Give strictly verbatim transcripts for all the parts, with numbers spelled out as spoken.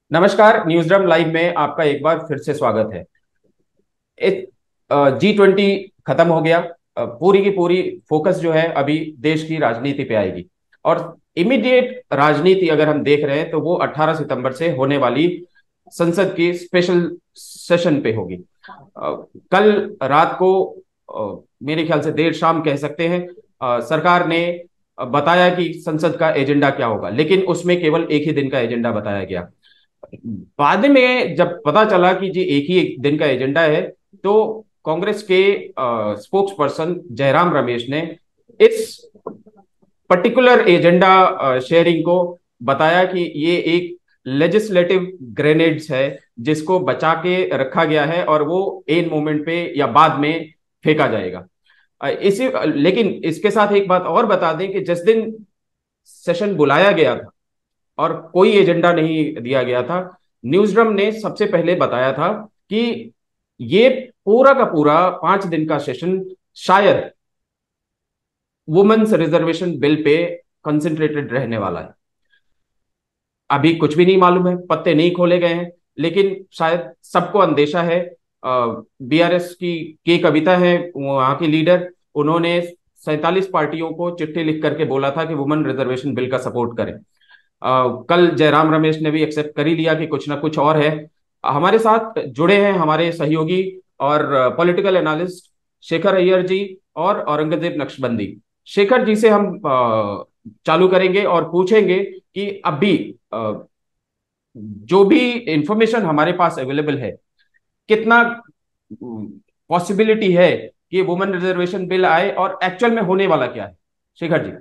नमस्कार। News drum live में आपका एक बार फिर से स्वागत है। जी ट्वेंटी खत्म हो गया। अ, पूरी की पूरी फोकस जो है अभी देश की राजनीति पे आएगी। और इमीडिएट राजनीति अगर हम देख रहे हैं तो वो अठारह सितंबर से होने वाली संसद की स्पेशल सेशन पे होगी। अ, कल रात को, अ, मेरे ख्याल से देर शाम कह सकते हैं, अ, सरकार ने बताया कि संसद का एजेंडा क्या होगा, लेकिन उसमें केवल एक ही दिन का एजेंडा बताया गया। बाद में जब पता चला कि जी एक ही एक दिन का एजेंडा है, तो कांग्रेस के स्पोक्स पर्सन जयराम रमेश ने इस पर्टिकुलर एजेंडा शेयरिंग को बताया कि ये एक लेजिस्लेटिव ग्रेनेड्स है जिसको बचा के रखा गया है और वो एन मोमेंट पे या बाद में फेंका जाएगा। अ, इसी लेकिन इसके साथ एक बात और बता दें कि जिस दिन सेशन बुलाया गया था और कोई एजेंडा नहीं दिया गया था, न्यूज़ड्रम ने सबसे पहले बताया था कि ये पूरा का पूरा पांच दिन का सेशन शायद वुमेन्स रिजर्वेशन बिल पे कंसंट्रेटेड रहने वाला है। अभी कुछ भी नहीं मालूम है, पत्ते नहीं खोले गए हैं, लेकिन शायद सबको अंदेशा है। बीआरएस की के कविता है वहां की लीडर, उन्होंने सैंतालीस पार्टियों को चिट्ठी लिख करके बोला था कि वुमेन रिजर्वेशन बिल का सपोर्ट करें। अ, कल जयराम रमेश ने भी एक्सेप्ट कर ही लिया कि कुछ ना कुछ और है। हमारे साथ जुड़े हैं हमारे सहयोगी और पॉलिटिकल एनालिस्ट शेखर अय्यर जी और औरंगजेब नक्शबंदी। शेखर जी से हम अ, चालू करेंगे और पूछेंगे कि अभी अ, जो भी इंफॉर्मेशन हमारे पास अवेलेबल है, कितना पॉसिबिलिटी है कि वुमेन रिजर्वेशन बिल आए और एक्चुअल में होने वाला क्या है। शेखर जी।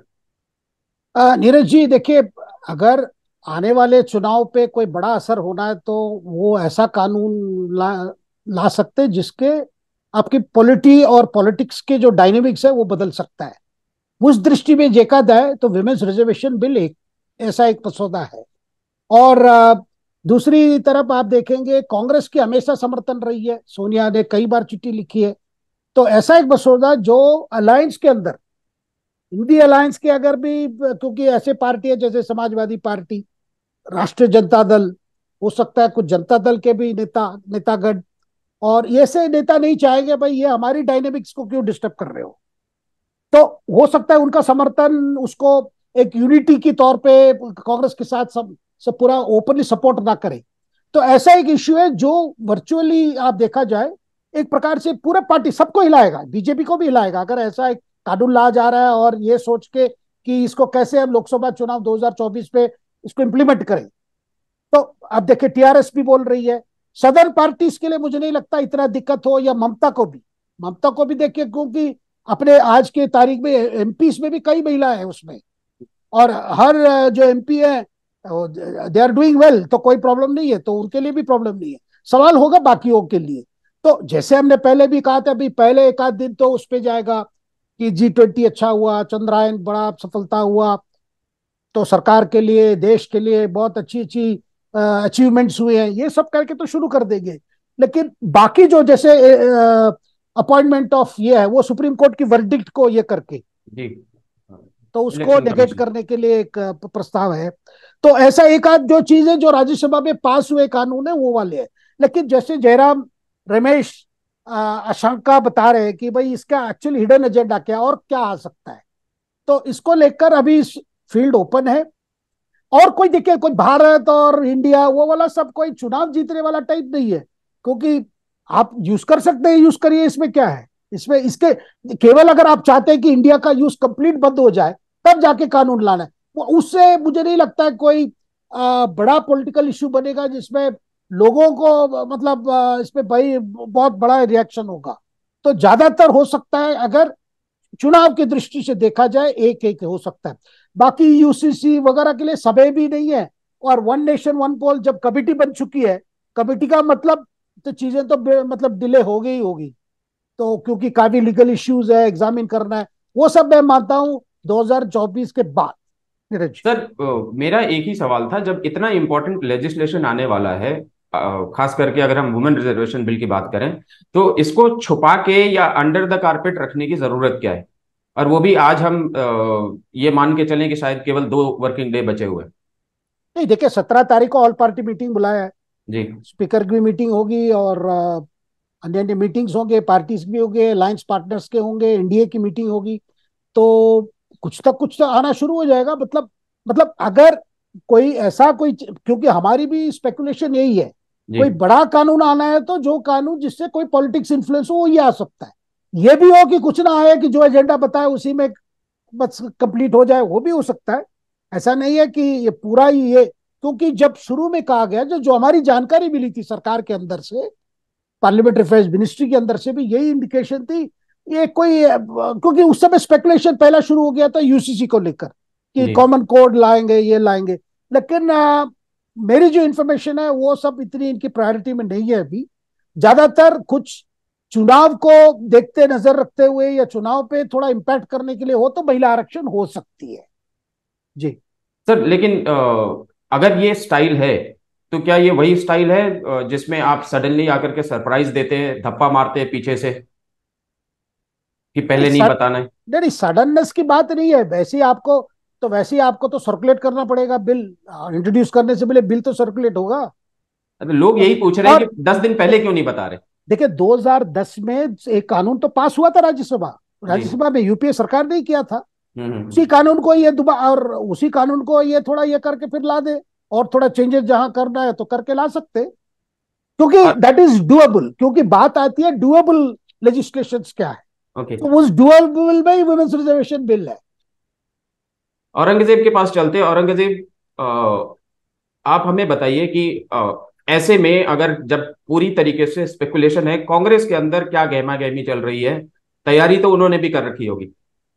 अ, नीरज जी देखिए, अगर आने वाले चुनाव पे कोई बड़ा असर होना है तो वो ऐसा कानून ला ला सकते हैं जिसके आपकी पॉलिटी और पॉलिटिक्स के जो डायनेमिक्स है वो बदल सकता है। उस दृष्टि में देखा जाए तो विमेन्स रिजर्वेशन बिल एक ऐसा एक मसौदा है। और अ, दूसरी तरफ आप देखेंगे कांग्रेस की हमेशा समर्थन रही है, सोनिया ने कई बार चिट्ठी लिखी है। तो ऐसा एक मसौदा जो अलायंस के अंदर, इंडी अलायंस के अगर भी, क्योंकि ऐसे पार्टी है जैसे समाजवादी पार्टी, राष्ट्रीय जनता दल, हो सकता है कुछ जनता दल के भी नेता नेतागण, और ये से नेता नहीं चाहेंगे भाई ये हमारी डायनेमिक्स को क्यों डिस्टर्ब कर रहे हो। तो हो सकता है उनका समर्थन उसको एक यूनिटी के तौर पे कांग्रेस के साथ सब सब पूरा ओपनली सपोर्ट ना करे। तो ऐसा एक इश्यू है जो वर्चुअली आप देखा जाए एक प्रकार से पूरा पार्टी सबको हिलाएगा, बीजेपी को भी हिलाएगा अगर ऐसा एक कानून ला जा रहा है और ये सोच के कि इसको कैसे हम लोकसभा चुनाव दो हज़ार चौबीस पे इसको इंप्लीमेंट करें। तो अब देखिए टीआरएस भी बोल रही है। सदर्न पार्टीज के लिए मुझे नहीं लगता इतना दिक्कत हो, या ममता को भी, ममता को भी देखिए, क्योंकि अपने आज के तारीख में एमपी में भी कई महिला है उसमें, और हर जो एमपी है दे आर डूइंग वेल, तो कोई प्रॉब्लम नहीं है, तो उनके लिए भी प्रॉब्लम नहीं है। सवाल होगा बाकियों के लिए। तो जैसे हमने पहले भी कहा था, अभी पहले एक आध दिन तो उस पर जाएगा कि जी ट्वेंटी अच्छा हुआ, चंद्रयान बड़ा सफलता हुआ, तो सरकार के लिए, देश के लिए बहुत अच्छी अच्छी अचीवमेंट्स हुए हैं, ये सब करके तो शुरू कर देंगे। लेकिन बाकी जो जैसे अपॉइंटमेंट ऑफ ये है वो सुप्रीम कोर्ट की वर्डिक्ट को ये करके, जी। तो उसको इलेक्शन नेगेट कमीशन। करने के लिए एक अ, प्रस्ताव है। तो ऐसा एक आध जो चीजें जो राज्यसभा में पास हुए कानून है वो वाले हैं। लेकिन जैसे जयराम रमेश अ, आशंका बता रहे हैं कि भाई इसका एक्चुअली हिडन एजेंडा क्या और क्या आ सकता है, तो इसको लेकर अभी फील्ड ओपन है। और कोई देखिए, कोई भारत और इंडिया वो वाला सब कोई चुनाव जीतने वाला टाइप नहीं है, क्योंकि आप यूज कर सकते हैं, यूज करिए, इसमें क्या है। इसमें इसके केवल अगर आप चाहते हैं कि इंडिया का यूज कंप्लीट बंद हो जाए तब जाके कानून लाना है, वो उससे मुझे नहीं लगता है कोई आ, बड़ा पॉलिटिकल इश्यू बनेगा जिसमें लोगों को मतलब आ, इसमें भाई बहुत बड़ा रिएक्शन होगा। तो ज्यादातर हो सकता है अगर चुनाव की दृष्टि से देखा जाए एक एक हो सकता है। बाकी यूसीसी वगैरह के लिए समय भी नहीं है। और वन नेशन वन पोल जब कमिटी बन चुकी है, कमिटी का मतलब तो चीजें तो मतलब डिले हो गई होगी, तो क्योंकि काफी लीगल इश्यूज है, एग्जामिन करना है, वो सब मैं मानता हूं दो हज़ार चौबीस के बाद। नीरज। सर, अ, मेरा एक ही सवाल था, जब इतना इंपॉर्टेंट लेजिस्लेशन आने वाला है, अ, खास करके अगर हम वुमेन रिजर्वेशन बिल की बात करें, तो इसको छुपा के या अंडर द कारपेट रखने की जरूरत क्या है? और वो भी आज हम अ, ये मान के चलें कि शायद केवल दो वर्किंग डे बचे हुए हैं। नहीं देखिए, सत्रह तारीख को ऑल पार्टी मीटिंग बुलाया है, जी स्पीकर की मीटिंग होगी और अ, अन्य अन्य मीटिंग्स होंगे, पार्टीज भी होंगे, अलायंस पार्टनर्स के होंगे, एनडीए की मीटिंग होगी। तो कुछ तक कुछ तो आना शुरू हो जाएगा। मतलब मतलब अगर कोई ऐसा कोई, क्योंकि हमारी भी स्पेकुलेशन यही है, जी। कोई बड़ा कानून आना है तो जो कानून जिससे कोई पॉलिटिक्स इन्फ्लुएंस हो वो ये आ सकता है। ये भी हो कि कुछ ना आए, कि जो एजेंडा बताए उसी में बस कंप्लीट हो जाए, वो भी हो सकता है। ऐसा नहीं है कि ये पूरा ही ये, क्योंकि जब शुरू में कहा गया, जो जो हमारी जानकारी मिली थी सरकार के अंदर से, पार्लियामेंट्री अफेयर्स मिनिस्ट्री के अंदर से भी यही इंडिकेशन थी। ये कोई, क्योंकि उस समय स्पेकुलेशन पहला शुरू हो गया था यूसीसी को लेकर कि जी कॉमन कोड लाएंगे, ये लाएंगे। लेकिन आ, मेरी जो इंफॉर्मेशन है वो सब इतनी इनकी प्रायोरिटी में नहीं है अभी। ज्यादातर कुछ चुनाव को देखते नजर रखते हुए या चुनाव पे थोड़ा इम्पैक्ट करने के लिए हो तो महिला आरक्षण हो सकती है। जी। सर, लेकिन अ, अगर ये स्टाइल है तो क्या ये वही स्टाइल है अ, जिसमें आप सडनली आकर के सरप्राइज देते हैं, धप्पा मारते हैं पीछे से कि नहीं पहले नहीं सड बताना है? नहीं सडननेस की बात नहीं है। वैसे ही आपको, तो वैसे ही आपको तो सर्कुलेट करना पड़ेगा बिल। इंट्रोड्यूस करने से पहले बिल तो सर्कुलेट होगा। अब लोग तो यही पूछ रहे हैं और कि दस दिन पहले क्यों नहीं बता रहे? देखिए, दो हज़ार दस में एक कानून तो पास हुआ था राज्यसभा, जी। राज्यसभा में यूपीए सरकार ने ही किया था। हम्म हम्म उसी हम्म। कानून को ये दोबारा, और उसी कानून को ये थोड़ा ये करके फिर ला दे, और थोड़ा चेंजेस जहां करना है तो करके ला सकते, क्योंकि और दैट इज डुएबल। क्योंकि बात आती है डुएबल लेजिस्लेशन क्या है, ओके, तो उस डुएबल में ही वुमेन्स रिजर्वेशन बिल है। औरंगजेब के पास चलते हैं। औरंगजेब, अ, आप हमें बताइए कि अ, ऐसे में अगर जब पूरी तरीके से स्पेकुलेशन है, कांग्रेस के अंदर क्या गहमा गहमी चल रही है, तैयारी तो उन्होंने भी कर रखी होगी।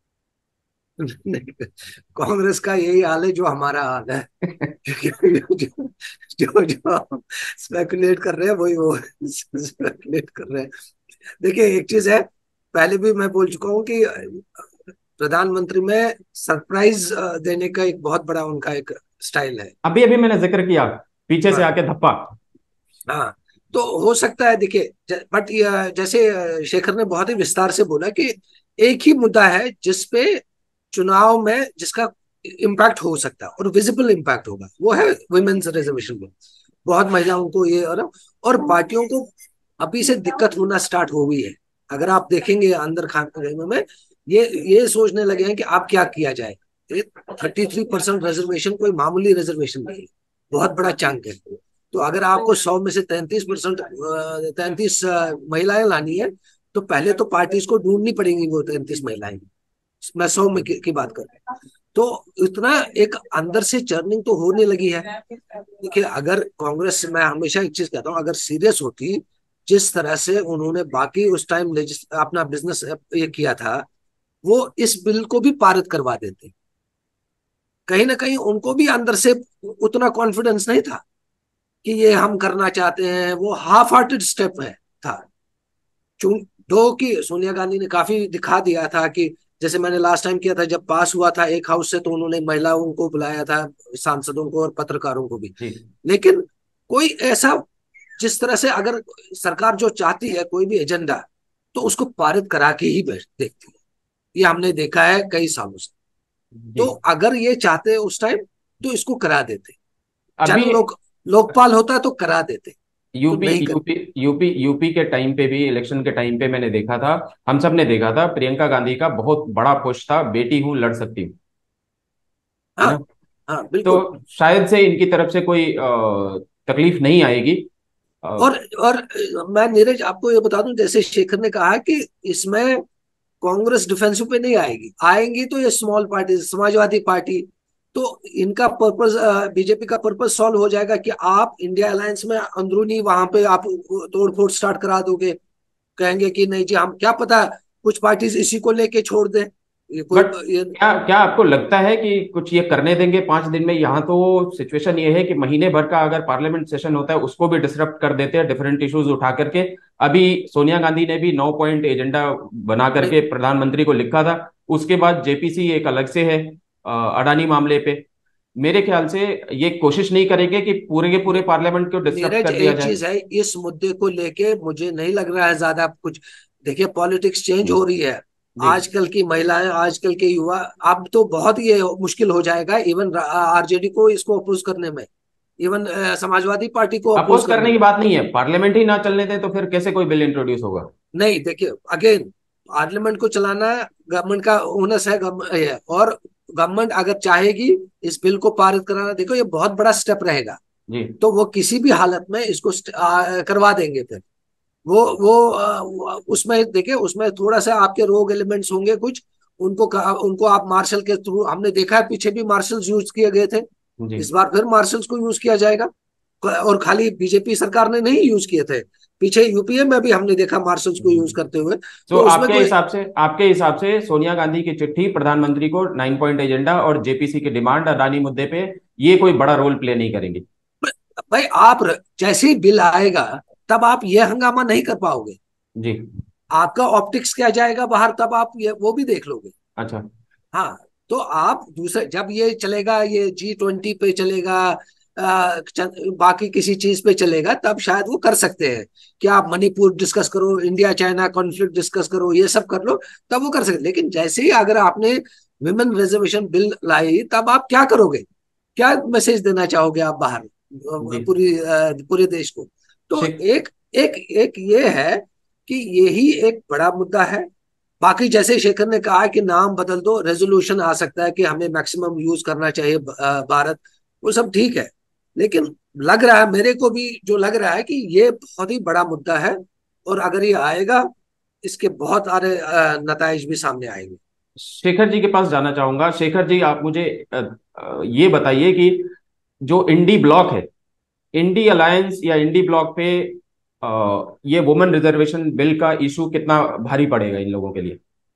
नहीं, कांग्रेस का यही हाल है जो हमारा हाल है। क्योंकि जो जो जो हम स्पेकुलेट कर रहे हैं वही वो स्पेकुलेट कर रहे हैं। देखिए, एक चीज है, पहले भी मैं बोल चुका हूँ कि प्रधानमंत्री में सरप्राइज देने का एक बहुत बड़ा उनका एक स्टाइल है। अभी अभी मैंने जिक्र किया, पीछे से हाँ, आके धप्पा। हाँ। तो हो सकता है, देखिए, बट जैसे अ, शेखर ने बहुत ही विस्तार से बोला कि एक ही मुद्दा है जिसपे चुनाव में जिसका इम्पैक्ट हो सकता है और विजिबल इम्पैक्ट होगा, वो है वुमेन्स रिजर्वेशन बिल। बहुत महिलाओं को ये, और और पार्टियों को अभी से दिक्कत होना स्टार्ट हो गई है। अगर आप देखेंगे अंदर खाने में, ये ये सोचने लगे हैं कि अब क्या किया जाए। थर्टी थ्री परसेंट रिजर्वेशन कोई मामूली रिजर्वेशन नहीं है, बहुत बड़ा चंक है। तो अगर आपको सौ में से तैंतीस परसेंट, तैंतीस महिलाएं लानी है, तो पहले तो पार्टीज को ढूंढनी पड़ेंगी वो तैंतीस महिलाएं। मैं सौ में की, की बात कर रहा हूँ। तो इतना एक अंदर से चर्निंग तो होने लगी है। देखिए, अगर कांग्रेस, मैं हमेशा एक चीज कहता हूँ, अगर सीरियस होती, जिस तरह से उन्होंने बाकी उस टाइम अपना बिजनेस ये किया था, वो इस बिल को भी पारित करवा देते। कहीं ना कहीं उनको भी अंदर से उतना कॉन्फिडेंस नहीं था कि ये हम करना चाहते हैं। वो हाफ हार्टेड स्टेप है था। चूं दो की सोनिया गांधी ने काफी दिखा दिया था कि, जैसे मैंने लास्ट टाइम किया था जब पास हुआ था एक हाउस से, तो उन्होंने महिलाओं को बुलाया था, सांसदों को और पत्रकारों को भी। जी। लेकिन कोई ऐसा, जिस तरह से अगर सरकार जो चाहती है कोई भी एजेंडा, तो उसको पारित करा के ही बैठ देखती है। ये हमने देखा है कई सालों से। जी। तो अगर ये चाहते उस टाइम, तो इसको करा देते। जन अभी लोक लोकपाल होता तो करा देते, तो यूपी नहीं कर। यूपी यूपी यूपी के टाइम पे भी, इलेक्शन के टाइम पे मैंने देखा था, हम सब ने देखा था, प्रियंका गांधी का बहुत बड़ा पुश था, बेटी हूं लड़ सकती हूँ, है हाँ, ना? हाँ, तो बिल्कुल। शायद से इनकी तरफ से कोई अ, तकलीफ नहीं आएगी। अ, और और अ, मैं नीरज आपको ये बता दूं, जैसे शेखर ने कहा कि इसमें कांग्रेस डिफेंसिव पे नहीं आएगी, आएंगी तो ये स्मॉल पार्टी, समाजवादी पार्टी। तो इनका पर्पस, बीजेपी का पर्पस सॉल्व हो जाएगा कि आप इंडिया अलायंस में अंदरूनी वहां पे आप तोड़ फोड़ स्टार्ट करा दोगे। कहेंगे कि नहीं जी, हम क्या पता कुछ पार्टीज इसी को लेके छोड़ दें। ये कोई बट ये, क्या क्या आपको लगता है कि कुछ ये करने देंगे पांच दिन में? यहाँ तो सिचुएशन ये है कि महीने भर का अगर पार्लियामेंट सेशन होता है उसको भी डिसरप्ट कर देते हैं, डिफरेंट इश्यूज उठा करके। अभी सोनिया गांधी ने भी नौ पॉइंट एजेंडा बना नहीं, करके प्रधानमंत्री को लिखा था। उसके बाद जेपीसी एक अलग से है, अ, अडानी मामले पे। मेरे ख्याल से ये कोशिश नहीं करेंगे कि पूरे के पूरे पार्लियामेंट को डिसरप्ट नीरज, कर दिया एक जाए। चीज है, इस मुद्दे को लेके मुझे नहीं लग रहा है ज्यादा कुछ। देखिए, पॉलिटिक्स चेंज हो रही है। जी। आजकल की महिलाएं, आजकल के युवा, अब तो बहुत ही ये मुश्किल हो जाएगा इवन आरजेडी को इसको अपोज करने में, इवन समाजवादी पार्टी को अपोज अपोज करने करने की में। बात नहीं है, पार्लियामेंट ही ना चलने दें तो फिर कैसे कोई बिल इंट्रोड्यूस होगा? नहीं, देखिए, अगेन, पार्लियामेंट को चलाना गवर्नमेंट का ओनस है, गवर्नमेंट है, और गवर्नमेंट अगर चाहेगी इस बिल को पारित कराना, देखो ये बहुत बड़ा स्टेप रहेगा, जी। तो वो किसी भी हालत में इसको स्ट- आ, करवा देंगे फिर। वो वो आ, वो- उसमें देखिए, उसमें थोड़ा सा आपके रोग एलिमेंट्स होंगे कुछ, उनको कहा- उनको आप मार्शल के थ्रू, हमने देखा है पीछे भी मार्शल्स यूज किए गए थे, जी। इस बार फिर मार्शल्स को यूज किया जाएगा। और खाली बीजेपी सरकार ने नहीं यूज किए थे, पीछे यूपीए में भी हमने देखा मार्शल्स को यूज करते हुए, तो तो उसमें आपके कोई। हिसाब से आपके हिसाब से सोनिया गांधी की चिट्ठी प्रधानमंत्री को, नाइन पॉइंट एजेंडा और जेपीसी की डिमांड अडानी मुद्दे पे, ये कोई बड़ा रोल प्ले नहीं करेंगी? भाई, आप जैसे ही बिल आएगा तब आप ये हंगामा नहीं कर पाओगे, जी। आपका ऑप्टिक्स क्या जाएगा बाहर, तब आप ये वो भी देख लोगे। अच्छा। हाँ, तो आप दूसरे, जब ये चलेगा, ये जी ट्वेंटी पे चलेगा, आ, बाकी किसी चीज पे चलेगा, तब शायद वो कर सकते हैं कि आप मणिपुर डिस्कस करो, इंडिया चाइना कॉन्फ्लिक्ट डिस्कस करो, ये सब कर लो, तब वो कर सकते। लेकिन जैसे ही अगर आपने विमेन रिजर्वेशन बिल लाई, तब आप क्या करोगे, क्या मैसेज देना चाहोगे आप बाहर, जी। पूरी पूरे देश को? तो ठीक। एक एक एक ये है कि यही एक बड़ा मुद्दा है। बाकी जैसे शेखर ने कहा कि नाम बदल दो, रेजोल्यूशन आ सकता है कि हमें मैक्सिमम यूज करना चाहिए भारत, वो सब ठीक है, लेकिन लग रहा है मेरे को भी, जो लग रहा है कि ये बहुत ही बड़ा मुद्दा है, और अगर ये आएगा, इसके बहुत सारे नताइज भी सामने आएंगे। शेखर जी के पास जाना चाहूंगा। शेखर जी, आप मुझे अ, अ, ये बताइए कि जो इंडी ब्लॉक है, इंडी अलायंस या इंडी ब्लॉक पे अ, ये वुमेन रिजर्वेशन बिल का इशू कितना भारी पड़ेगा इन लोगों के लिए?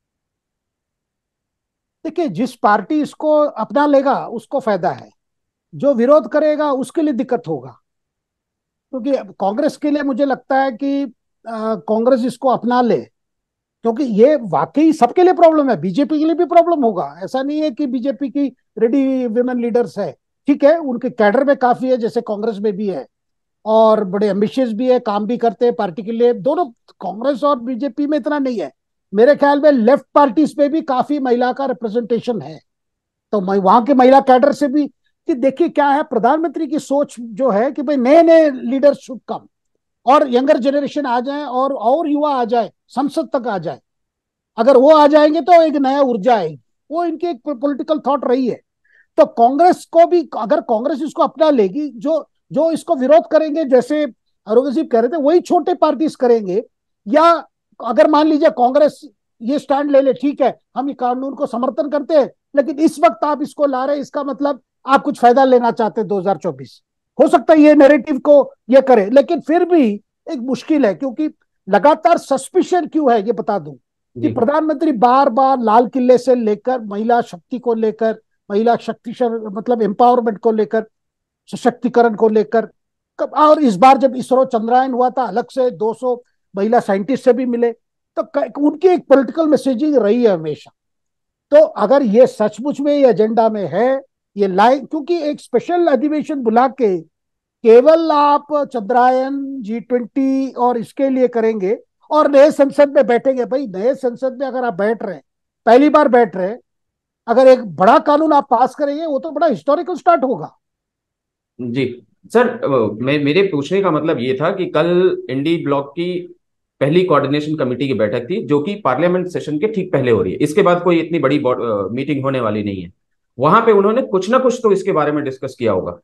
देखिए, जिस पार्टी इसको अपना लेगा उसको फायदा है, जो विरोध करेगा उसके लिए दिक्कत होगा। क्योंकि कांग्रेस के लिए मुझे लगता है कि अ, कांग्रेस इसको अपना ले, क्योंकि ये वाकई सबके लिए प्रॉब्लम है, बीजेपी के लिए भी प्रॉब्लम होगा। ऐसा नहीं है कि बीजेपी की रेडी विमेन लीडर्स है, ठीक है, उनके कैडर में काफी है, जैसे कांग्रेस में भी है, और बड़े एम्बिशियस भी है, काम भी करते हैं पार्टी के लिए दोनों। कांग्रेस और बीजेपी में इतना नहीं है, मेरे ख्याल में लेफ्ट पार्टीज में भी काफी महिला का रिप्रेजेंटेशन है। तो मैं वहां के महिला कैडर से भी, कि देखिए क्या है, प्रधानमंत्री की सोच जो है कि भाई नए नए लीडर्स शुड कम, और यंगर जनरेशन आ जाए, और और युवा आ जाए, संसद तक आ जाए। अगर वो आ जाएंगे तो एक नया ऊर्जा आएगी, वो इनकी एक पॉलिटिकल थॉट रही है। तो कांग्रेस को भी, अगर कांग्रेस इसको अपना लेगी, जो जो इसको विरोध करेंगे, जैसे औरंगजेब कह रहे थे, वही छोटे पार्टीज करेंगे। या अगर मान लीजिए कांग्रेस ये स्टैंड ले ले, ठीक है, हम ये कानून को समर्थन करते हैं, लेकिन इस वक्त आप इसको ला रहे हैं, इसका मतलब आप कुछ फायदा लेना चाहते हैं दो हजार चौबीस। हो सकता है ये नैरेटिव को ये करे, लेकिन फिर भी एक मुश्किल है, क्योंकि लगातार सस्पिशन क्यों है ये बता दूं, कि जी। प्रधानमंत्री बार बार लाल किले से लेकर महिला शक्ति को लेकर, महिला शक्ति मतलब एम्पावरमेंट को लेकर, सशक्तिकरण को लेकर, और इस बार जब इसरो चंद्रयान हुआ था, अलग से दो सौ महिला साइंटिस्ट से भी मिले, तो उनकी एक पॉलिटिकल मैसेजिंग रही है हमेशा। तो अगर ये सचमुच में ये एजेंडा में है, ये लाए, क्योंकि एक स्पेशल अधिवेशन बुला के केवल आप चंद्रयान, जी ट्वेंटी और इसके लिए करेंगे, और नए संसद में बैठेंगे, भाई नए संसद में अगर आप बैठ रहे हैं, पहली बार बैठ रहे हैं, अगर एक बड़ा कानून आप पास करेंगे, वो तो बड़ा हिस्टोरिकल स्टार्ट होगा। जी। सर, अ, मैं मेरे पूछने का मतलब ये था कि कल इंडी ब्लॉक की पहली कोऑर्डिनेशन कमेटी की बैठक थी, जो कि पार्लियामेंट सेशन के ठीक पहले हो रही है। इसके बाद कोई इतनी बड़ी मीटिंग होने वाली नहीं है। वहां पे उन्होंने कुछ ना कुछ तो इसके बारे में डिस्कस किया होगा।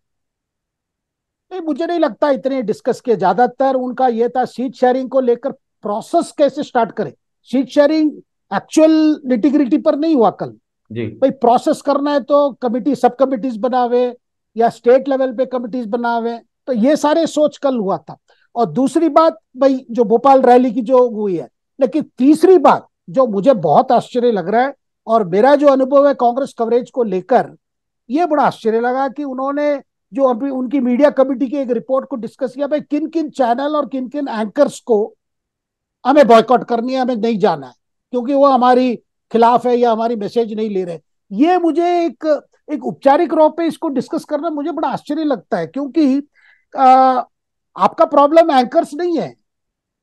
नहीं, मुझे नहीं लगता इतने डिस्कस किए, ज्यादातर उनका ये था सीट शेयरिंग को लेकर, प्रोसेस कैसे स्टार्ट करें। सीट शेयरिंग एक्चुअल निटिग्रिटी पर नहीं हुआ कल। जी। भाई प्रोसेस करना है तो कमिटी, सब कमिटीज बनावे, या स्टेट लेवल पे कमिटीज बनावे, तो ये सारे सोच कल हुआ था। और दूसरी बात, भाई जो भोपाल रैली की जो हुई है, लेकिन तीसरी बात जो मुझे बहुत आश्चर्य लग रहा है, और मेरा जो अनुभव है कांग्रेस कवरेज को लेकर, ये बड़ा आश्चर्य लगा कि उन्होंने जो अभी उनकी मीडिया कमेटी की एक रिपोर्ट को डिस्कस किया, भाई किन किन चैनल और किन किन एंकर्स को हमें बॉयकॉट करनी है, हमें नहीं जाना है, क्योंकि वो हमारी खिलाफ है या हमारी मैसेज नहीं ले रहे। ये मुझे एक एक औपचारिक रूप पे इसको डिस्कस करना मुझे बड़ा आश्चर्य लगता है, क्योंकि आ, आपका प्रॉब्लम एंकर्स नहीं है,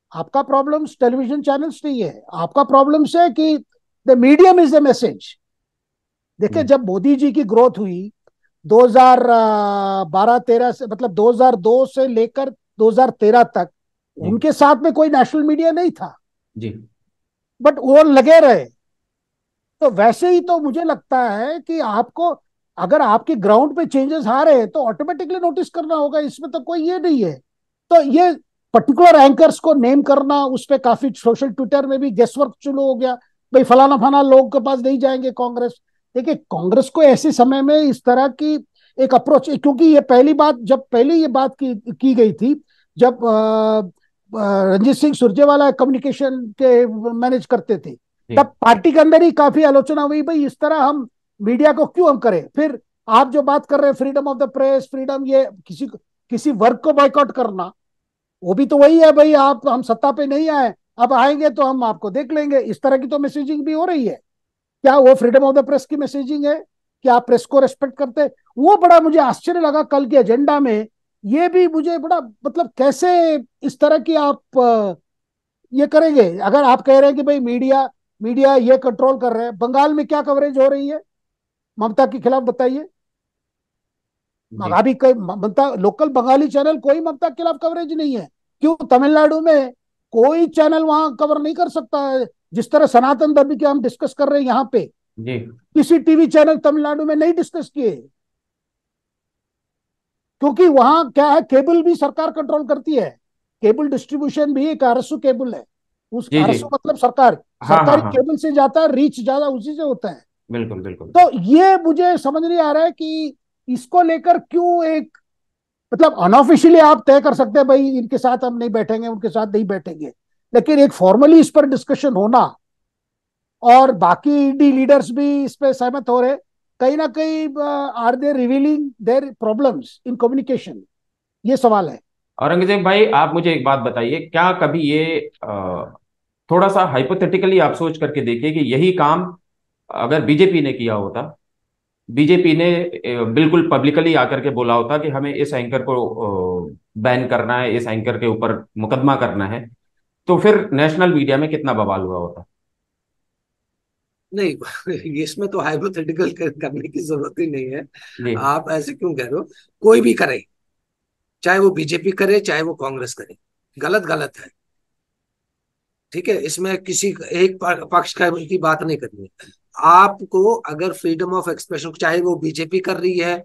आपका प्रॉब्लम्स टेलीविजन चैनल्स नहीं है, आपका प्रॉब्लम्स है कि the medium is the message. देखिए, जब मोदी जी की ग्रोथ हुई दो हज़ार बारह तेरह से, मतलब दो हज़ार दो से लेकर दो हज़ार तेरह तक, जी उनके साथ में कोई नेशनल मीडिया नहीं था, जी बट वो लगे रहे। तो वैसे ही तो मुझे लगता है कि आपको, अगर आपके ग्राउंड पे चेंजेस आ रहे हैं तो ऑटोमेटिकली नोटिस करना होगा, इसमें तो कोई ये नहीं है। तो ये पर्टिकुलर एंकर्स को नेम करना, उस पर काफी सोशल ट्विटर में भी गेस वर्क शुरू हो गया, भाई फलाना फलाना लोग के पास नहीं जाएंगे कांग्रेस। देखिए, कांग्रेस को ऐसे समय में इस तरह की एक अप्रोच, क्योंकि ये पहली बात, जब पहली ये बात की की गई थी, जब अ, अ, रंजीत सिंह सुरजेवाला कम्युनिकेशन के मैनेज करते थे, जी तब पार्टी के अंदर ही काफी आलोचना हुई, भाई इस तरह हम मीडिया को क्यों हम करें। फिर आप जो बात कर रहे हैं freedom of the press, freedom, ये किसी किसी वर्ग को बॉयकॉट करना, वो भी तो वही है, भाई आप, हम सत्ता पे नहीं आए, अब आएंगे तो हम आपको देख लेंगे। इस तरह की तो मैसेजिंग भी हो रही है। क्या वो फ्रीडम ऑफ द प्रेस की मैसेजिंग है कि आप प्रेस को रेस्पेक्ट करते हैं? वो बड़ा मुझे आश्चर्य लगा कल के एजेंडा में। ये भी मुझे बड़ा, मतलब कैसे इस तरह की आप अ, ये करेंगे? अगर आप कह रहे हैं कि भाई मीडिया मीडिया ये कंट्रोल कर रहे हैं, बंगाल में क्या कवरेज हो रही है ममता के खिलाफ, बताइए। जी अभी कोई ममता, लोकल बंगाली चैनल कोई ममता के खिलाफ कवरेज नहीं है। क्यों? तमिलनाडु में कोई चैनल वहां कवर नहीं कर सकता है। जिस तरह सनातन धर्म की हम डिस्कस कर रहे हैं यहाँ पे, जी किसी टीवी चैनल तमिलनाडु में नहीं डिस्कस किए, क्योंकि वहां क्या है, केबल भी सरकार कंट्रोल करती है। केबल डिस्ट्रीब्यूशन भी एक आरएसयू केबल है। उस जी जी आरएसयू मतलब सरकार, हाँ हाँ सरकारी हाँ, केबल से जाता है, रीच ज्यादा उसी से होता है। बिल्कुल बिल्कुल। तो ये मुझे समझ नहीं आ रहा है कि इसको लेकर क्यों एक, मतलब अनऑफिशियली आप तय कर सकते हैं भाई इनके साथ हम नहीं बैठेंगे, उनके साथ नहीं बैठेंगे, लेकिन एक फॉर्मली इस पर डिस्कशन होना, और बाकी ईडी लीडर्स भी इस पे सहमत हो रहे, कहीं ना कहीं are they revealing their problems in communication? ये सवाल है। औरंगजेब भाई, आप मुझे एक बात बताइए, क्या कभी ये अ, थोड़ा सा हाइपोथेटिकली आप सोच करके देखिए कि यही काम अगर बीजेपी ने किया होता, बीजेपी ने अ, बिल्कुल पब्लिकली आकर के बोला होता कि हमें इस एंकर को बैन करना है, इस एंकर के ऊपर मुकदमा करना है, तो फिर नेशनल मीडिया में कितना बवाल हुआ होता। नहीं, इसमें तो हाइपोथेटिकल करने की जरूरत ही नहीं है। जी आप ऐसे क्यों कह रहे हो? कोई भी करे, चाहे वो बीजेपी करे चाहे वो कांग्रेस करे, गलत गलत है। ठीक है, इसमें किसी एक पक्ष का की बात नहीं करनी है। आपको अगर फ्रीडम ऑफ एक्सप्रेशन, चाहे वो बीजेपी कर रही है,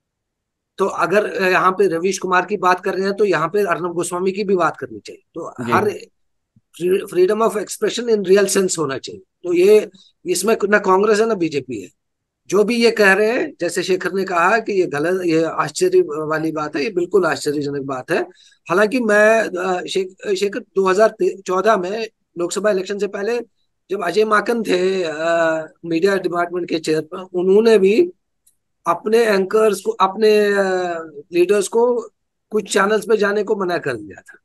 तो अगर यहाँ पे रवीश कुमार की बात कर रहे हैं तो यहाँ पे अर्नब गोस्वामी की भी बात करनी चाहिए। तो जी हर freedom of expression in real sense होना चाहिए। तो ये, इसमें ना कांग्रेस है ना बीजेपी है। जो भी ये कह रहे हैं, जैसे शेखर ने कहा कि ये गलत, ये आश्चर्य वाली बात है, ये बिल्कुल आश्चर्यजनक बात है। हालांकि मैं शेख, शेखर दो हज़ार चौदह में लोकसभा इलेक्शन से पहले, जब अजय माकन थे मीडिया डिपार्टमेंट के चेयरमैन, उन्होंने भी अपने एंकर्स को, अपने लीडर्स को कुछ चैनल्स पे जाने को मना कर दिया था।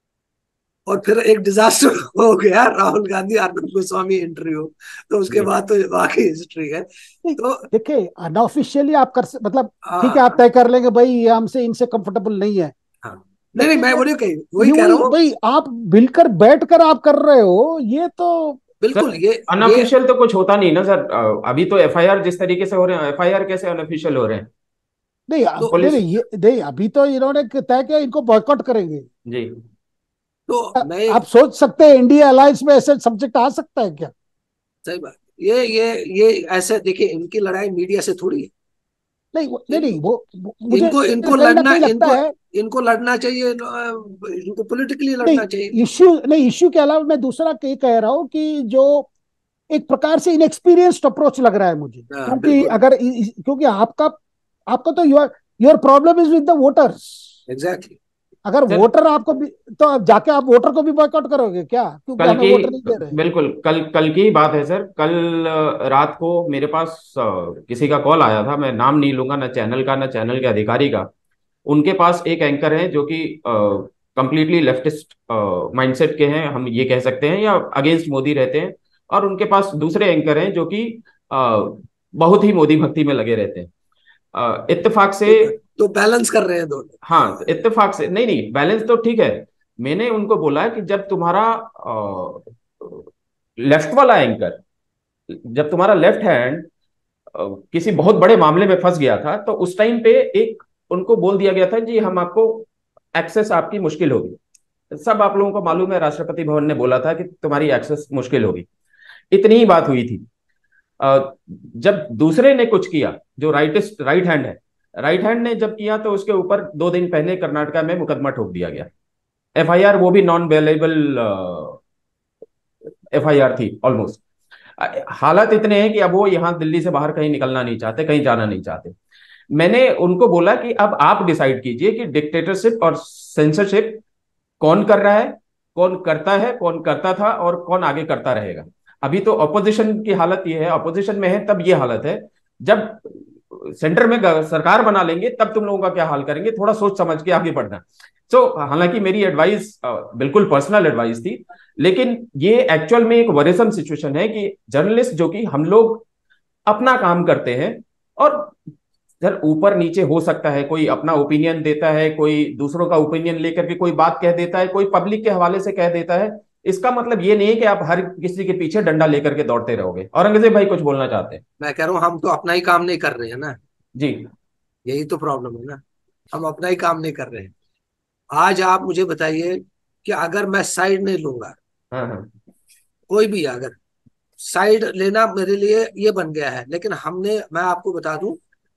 और फिर एक डिजास्टर हो गया, राहुल गांधी अर्नब गोस्वामी इंटरव्यू। तो उसके जी बाद तो बाकी हिस्ट्री है। नहीं, तो देखिए अनऑफिशियली आप कर सक- मतलब ठीक है, आप हाँ तय कर लेंगे भाई ये हमसे, इनसे कंफर्टेबल नहीं है, हाँ, नहीं नहीं, लेकिन मैं ये बोलिए कहीं वही कह यूं रहा ही हूँ। भाई आप मिलकर बैठ कर आप कर रहे हो, ये तो बिल्कुल, सर, ये ये अनऑफिशियल तो कुछ होता नहीं ना सर। अ, अभी तो एफआईआर जिस तरीके से हो रहे हैं, एफआईआर कैसे अनऑफिशियल हो रहे हैं? नहीं। अब तो नहीं पुलिस। नहीं, ये नहीं, अभी तो इन्होंने तय किया इनको बॉयकॉट करेंगे। जी तो अ- मैं एक, आप सोच सकते हैं इंडिया अलायंस में ऐसे सब्जेक्ट आ सकता है क्या? सही बात, ये ये ये ऐसे देखिए, इनकी लड़ाई मीडिया से थोड़ी है। नहीं वो- नहीं इन, नहीं, वो वो- मुझे इनको इनको कहीं ना लड़ना, कहीं लगता इनको है। इनको लड़ना चाहिए, इनको पॉलिटिकली नहीं, लड़ना चाहिए। इश्यू नहीं, इश्यू के अलावा मैं दूसरा कहीं कह रहा हूँ कि जो एक प्रकार से इनएक्सपीरियंस्ड अप्रोच लग रहा है मुझे, हाँ, क्योंकि बिल्कुल, अगर इ- इ- क्योंकि आपका आपका तो your your problem is with the voters. Exactly. अगर सर, वोटर आपको भी, तो अब जाके आप वोटर को भी बॉयकॉट करोगे क्या, क्योंकि कल हमें की, वोटर नहीं दे रहे? बिल्कुल कल कल की ही बात है सर। कल अ, रात को मेरे पास अ, किसी का कॉल आया था, मैं नाम नहीं लूंगा, ना चैनल का ना चैनल के अधिकारी का। उनके पास एक एंकर है जो कि कंप्लीटली लेफ्टिस्ट माइंडसेट के हैं, हम ये कह सकते हैं, या अगेंस्ट मोदी रहते हैं। और उनके पास दूसरे एंकर हैं जो कि अ, बहुत ही मोदी भक्ति में लगे रहते हैं। अ, इत्तेफाक से, तो तो बैलेंस कर रहे हैं दोनों। हाँ इत्तेफाक से, नहीं नहीं, बैलेंस तो ठीक है। मैंने उनको बोला कि जब तुम्हारा लेफ्ट वाला एंकर, जब तुम्हारा लेफ्ट हैंड किसी बहुत बड़े मामले में फंस गया था, तो उस टाइम पे एक उनको बोल दिया गया था जी हम आपको एक्सेस आपकी मुश्किल होगी। सब आप लोगों को मालूम है, राष्ट्रपति भवन ने बोला था कि तुम्हारी एक्सेस मुश्किल होगी। इतनी ही बात हुई थी। अ, जब दूसरे ने कुछ किया, जो राइटिस्ट राइट हैंड है, राइट हैंड ने जब किया तो उसके ऊपर दो दिन पहले कर्नाटका में मुकदमा ठोक दिया गया। एफआईआर, वो भी नॉन बेलेबल एफआईआर थी ऑलमोस्ट। हालात इतने हैं कि अब वो यहाँ दिल्ली से बाहर कहीं निकलना नहीं चाहते, कहीं जाना नहीं चाहते। मैंने उनको बोला कि अब आप डिसाइड कीजिए कि डिक्टेटरशिप और सेंसरशिप कौन कर रहा है, कौन करता है, कौन करता था और कौन आगे करता रहेगा। अभी तो ऑपोजिशन की हालत ये है, ऑपोजिशन में है तब ये हालत है, जब सेंटर में सरकार बना लेंगे तब तुम लोगों का क्या हाल करेंगे, थोड़ा सोच समझ के आगे बढ़ना। सो so, हालांकि मेरी एडवाइस बिल्कुल पर्सनल एडवाइस थी, लेकिन ये एक्चुअल में एक वरीसम सिचुएशन है कि जर्नलिस्ट जो कि हम लोग अपना काम करते हैं, और सर ऊपर नीचे हो सकता है, कोई अपना ओपिनियन देता है, कोई दूसरों का ओपिनियन लेकर के कोई बात कह देता है, कोई पब्लिक के हवाले से कह देता है। इसका मतलब ये नहीं है कि आप हर किसी के पीछे डंडा लेकर के दौड़ते रहोगे। औरंगजेब भाई कुछ बोलना चाहते हैं? मैं कह रहा हूँ हम तो अपना ही काम नहीं कर रहे हैं ना, जी। यही तो प्रॉब्लम है ना, हम अपना ही काम नहीं कर रहे हैं। आज आप मुझे बताइए कि अगर मैं साइड नहीं लूंगा, हाँ हाँ। कोई भी अगर साइड लेना मेरे लिए ये बन गया है, लेकिन हमने, मैं आपको बता दूं,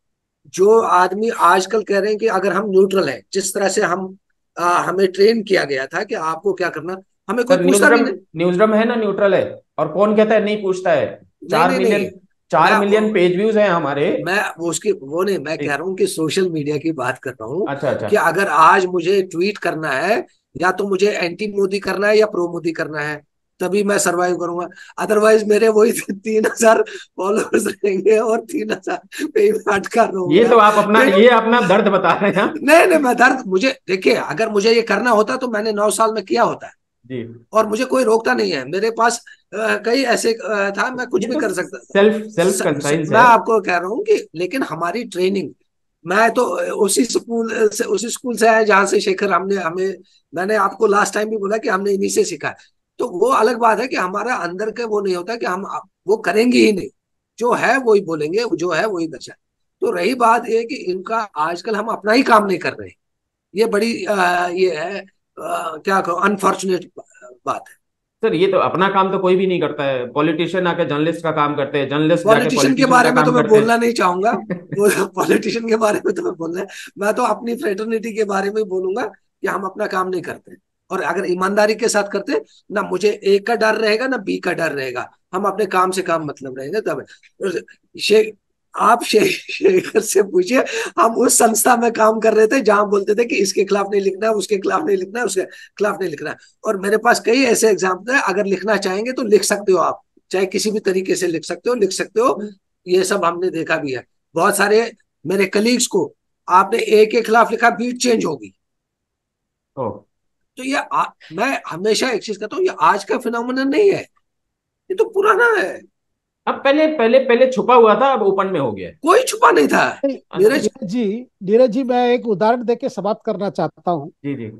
जो आदमी आजकल कह रहे हैं कि अगर हम न्यूट्रल है, जिस तरह से हम आ, हमें ट्रेन किया गया था कि आपको क्या करना, हमें कोई सर पूछता भी न्यूज़रूम, नहीं। न्यूज़रूम है ना न्यूट्रल है, और कौन कहता है नहीं पूछता है? नहीं चार नहीं नहीं, मिलियन चार मैं मिलियन पेज व्यूज हैं हमारे। मैं वो उसकी वो नहीं, मैं कह जी। रहा हूँ कि सोशल मीडिया की बात कर रहा हूँ, अच्छा अच्छा। कि अगर आज मुझे ट्वीट करना है, या तो मुझे एंटी मोदी करना है या प्रो मोदी करना है, तभी मैं सरवाइव करूंगा। अदरवाइज मेरे वही तीन हजार फॉलोअर्स रहेंगे और तीन हजार पे ही मैं अटका ये रहूंगा। तो आप अपना ठीक ये अपना दर्द बता रहे हैं, हाँ? नहीं नहीं, मैं दर्द, मुझे देखिए, अगर मुझे ये करना होता तो मैंने नौ साल में किया होता है, जी। और मुझे कोई रोकता नहीं है। मेरे पास अ, कई ऐसे अ, था, मैं कुछ ये भी तो कर सकता था। सेल्फ सेल्फ स, स, कंसाइंस मैं है। आपको कह रहा हूँ कि लेकिन हमारी ट्रेनिंग, मैं तो उसी स्कूल से उसी स्कूल से आया जहां से शेखर, हमने हमें मैंने आपको लास्ट टाइम भी बोला कि हमने इन्हीं से सीखा है। तो वो अलग बात है कि हमारा अंदर के वो नहीं होता कि हम वो करेंगे ही नहीं, जो है वही बोलेंगे, जो है वही दशा। तो रही बात ये कि इनका आजकल हम अपना ही काम नहीं कर रहे, ये बड़ी आ, ये है, आ, क्या कहो, अनफॉर्चुनेट बात है। सर ये तो अपना काम तो कोई भी नहीं करता है। पॉलिटिशियन आके जर्नलिस्ट का काम करते हैं, जर्नलिस्ट जाके पॉलिटिशियन के पॉलिटिशियन का बारे में तो काम मैं करते बोलना हैं। नहीं चाहूंगा, वो पॉलिटिशियन के बारे में तो मैं बोलना है, मैं तो अपनी फ्रेटर्निटी के बारे में बोलूंगा कि हम अपना काम नहीं करते, और अगर ईमानदारी के साथ करते, ना मुझे ए का डर रहेगा ना बी का डर रहेगा, हम अपने काम से काम मतलब रहेंगे तब। शे, आप शे, शेखर से पूछिए, हम उस संस्था में काम कर रहे थे जहां बोलते थे कि इसके खिलाफ नहीं लिखना है, उसके खिलाफ नहीं लिखना है, उसके खिलाफ नहीं लिखना है। और मेरे पास कई ऐसे एग्जाम्पल है, अगर लिखना चाहेंगे तो लिख सकते हो आप, चाहे किसी भी तरीके से लिख सकते हो, लिख सकते हो। ये सब हमने देखा भी है। बहुत सारे मेरे कलीग्स को आपने ए के खिलाफ लिखा, बीट चेंज होगी। ओ। तो ये आ, मैं हमेशा एक चीज कहता हूँ, ये आज का फिनोमिना नहीं है, ये तो पुराना है। अब पहले पहले पहले छुपा हुआ था, अब ओपन में हो गया है। कोई छुपा नहीं था। नहीं, अच्छा। नीरज, नीरज जी, नीरज जी, मैं एक उदाहरण देके समाप्त करना चाहता हूँ। जी जी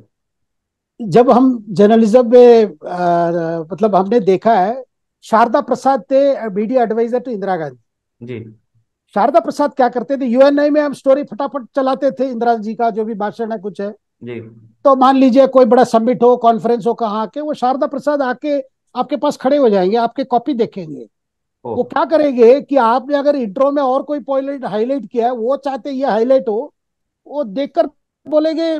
जब हम जर्नलिज्म में अ, मतलब हमने देखा है, शारदा प्रसाद थे media adviser to Indira Gandhi. जी शारदा प्रसाद क्या करते थे, यूएनआई में हम स्टोरी फटाफट चलाते थे, इंदिरा जी का जो भी भाषण है कुछ है, जी। तो मान लीजिए कोई बड़ा समिट हो, कॉन्फ्रेंस हो, कहाँ आके वो शारदा प्रसाद आके आपके पास खड़े हो जाएंगे, आपके कॉपी देखेंगे। ओ। वो क्या करेंगे कि आपने अगर इंट्रो में और कोई पॉइंट हाईलाइट किया है, वो चाहते ये हाईलाइट हो, वो देखकर बोलेंगे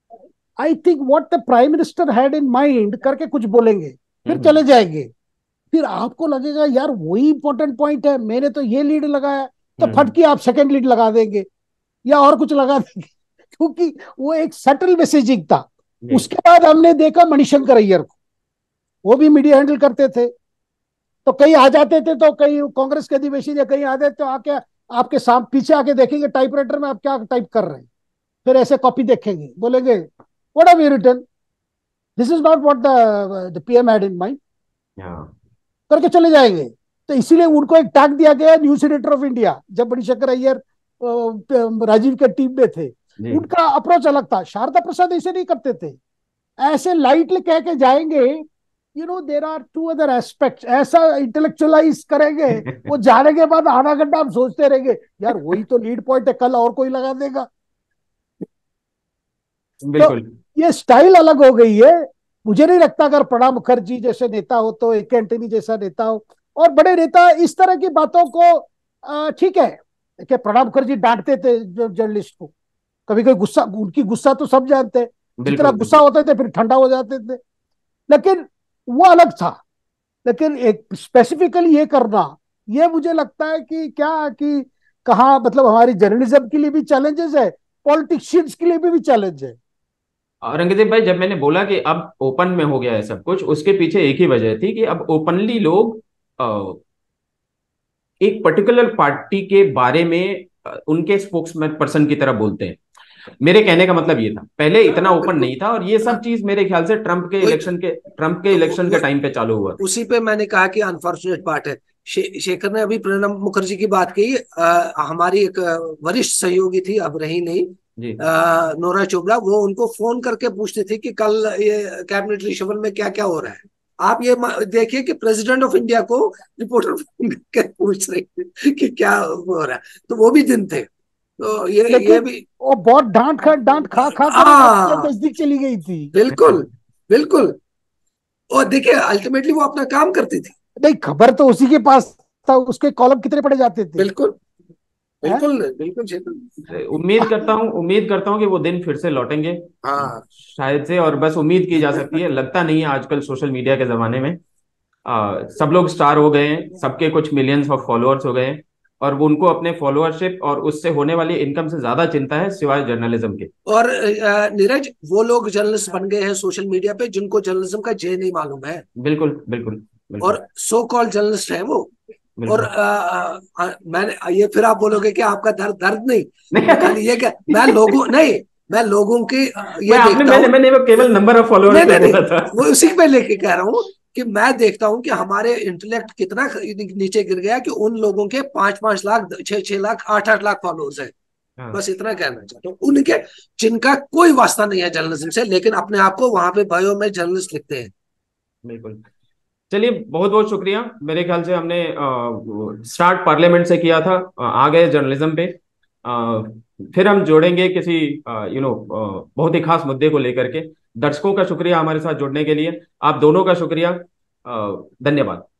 I think what the prime minister had in mind करके कुछ बोलेंगे, फिर हम्म चले जाएंगे। फिर आपको लगेगा यार वही इंपॉर्टेंट पॉइंट है, मैंने तो ये लीड लगाया, तो हम्म हम्म, फटकी आप सेकंड लीड लगा देंगे या और कुछ लगा देंगे क्योंकि वो एक सटल मैसेजिंग था। जी। उसके बाद हमने देखा मणिशंकर अय्यर को, वो भी मीडिया हैंडल करते थे। तो कहीं आ जाते थे, तो कहीं कांग्रेस के अधिवेशन या कहीं आ जाते तो आके आपके साथ पीछे आके देखेंगे टाइपराइटर में आप क्या टाइप कर रहे हैं, फिर ऐसे कॉपी देखेंगे, बोलेंगे what have you written, this is not what the PM had in mind, हाँ। करके चले जाएंगे। तो इसीलिए उनको एक टैग दिया गया न्यूज एडिटर ऑफ इंडिया। जब मणिशंकर अय्यर राजीव के टीम में थे, जी। उनका अप्रोच अलग था। शारदा प्रसाद ऐसे नहीं करते थे, ऐसे लाइटली कह के जाएंगे, you know there are two other aspects, ऐसा इंटेलेक्चुअलाइज करेंगे, वो जाने के बाद आधा घंटा हम सोचते रहेंगे यार वही तो लीड पॉइंट है, कल और कोई लगा देगा। तो बिल्कुल ये स्टाइल अलग हो गई है। मुझे नहीं लगता अगर प्रणब मुखर्जी जैसे नेता हो, तो ए के एंटनी जैसा नेता हो, और बड़े नेता इस तरह की बातों को, ठीक है कि प्रणब मुखर्जी डांटते थे जो जर्नलिस्ट को, कभी कोई गुस्सा, उनकी गुस्सा तो सब जानते हैं, जितना बिल्कुल गुस्सा बिल्कुल। होते थे फिर ठंडा हो जाते थे, लेकिन वो अलग था। लेकिन एक स्पेसिफिकली ये करना, ये मुझे लगता है कि क्या कि कहाँ मतलब हमारी जर्नलिज्म के लिए भी चैलेंजेस है, पॉलिटिशियंस के लिए भी, भी चैलेंज है। और रंगदीप भाई, जब मैंने बोला कि अब ओपन में हो गया है सब कुछ, उसके पीछे एक ही वजह थी कि अब ओपनली लोग अ, एक पर्टिकुलर पार्टी के बारे में अ, उनके स्पोक्स पर्सन की तरह बोलते हैं। मेरे कहने का मतलब ये था, पहले इतना हाँ ओपन बिल्कुल। नहीं था, और ये हाँ, सब चीज मेरे ख्याल से ट्रंप के वही इलेक्शन के ट्रंप के तो इलेक्शन वो, के टाइम पे चालू हुआ। उसी पे मैंने कहा कि अनफॉर्चुनेट पार्ट है। शे, शेखर ने अभी प्रणब मुखर्जी की बात की। आ, हमारी एक अ, वरिष्ठ सहयोगी थी, अब रही नहीं, जी आ, नोरा चोपड़ा, वो उनको फोन करके पूछती थी कि कल ये कैबिनेट रिशफल में क्या क्या हो रहा है। आप ये म- देखिए कि प्रेसिडेंट ऑफ इंडिया को रिपोर्टर फोन करके पूछ रही थी कि क्या हो रहा है। तो वो भी दिन थे, तो ये ये लेकिन भी। वो बहुत डांट खा डांट खा खा कर वो अपने हाँ नजदीक चली गई थी। बिल्कुल बिल्कुल। और देखिए अल्टीमेटली वो अपना काम करती थी। नहीं, खबर तो उसी के पास था, उसके कॉलम कितने पढ़े जाते थे। बिल्कुल हैं? बिल्कुल बिल्कुल शेखर। उम्मीद करता हूँ उम्मीद करता हूँ कि वो दिन फिर से लौटेंगे, हाँ शायद से। और बस उम्मीद की जा सकती है, लगता नहीं है आजकल सोशल मीडिया के जमाने में आ, सब लोग स्टार हो गए हैं, सबके कुछ मिलियंस ऑफ फॉलोअर्स हो गए हैं, और वो उनको अपने फॉलोअरशिप और उससे होने वाली इनकम से ज्यादा चिंता है, सिवाय जर्नलिज्म के। और अ, नीरज, वो लोग जर्नलिस्ट बन गए हैं सोशल मीडिया पे जिनको जर्नलिज्म का जे नहीं मालूम है, बिल्कुल बिल्कुल बिल्कुल और सो कॉल जर्नलिस्ट है वो। और बिल्कुल। अ, अ, अ, मैंने ये, फिर आप बोलोगे कि आपका दर्द दर्द नहीं। मैं खाली ये क्या, मैं नहीं, लोगों नहीं, मैं लोगों की अ, ये मैं आपने देखता मैंने हूँ। मैंने वो केवल नंबर ऑफ फॉलोअर्स नहीं पे नहीं नहीं, बोला था। वो उसी पे लेके कह रहा हूँ कि मैं देखता हूँ कि हमारे इंटेलेक्ट कितना नीचे गिर गया कि उन लोगों के पांच पांच लाख, छह छह लाख, आठ आठ लाख फॉलोअर्स है। हाँ बस इतना कहना चाहता हूँ उनके, जिनका कोई वास्ता नहीं है जर्नलिज्म से, लेकिन अपने आप को वहां पे बायो में जर्नलिस्ट लिखते हैं। बिल्कुल। चलिए, बहुत बहुत शुक्रिया। मेरे ख्याल से हमने स्टार्ट पार्लियामेंट से किया था, अ, आ गए जर्नलिज्म पे। अ, फिर हम जोड़ेंगे किसी यू नो बहुत ही खास मुद्दे को लेकर के। दर्शकों का शुक्रिया हमारे साथ जुड़ने के लिए, आप दोनों का शुक्रिया। अ, धन्यवाद।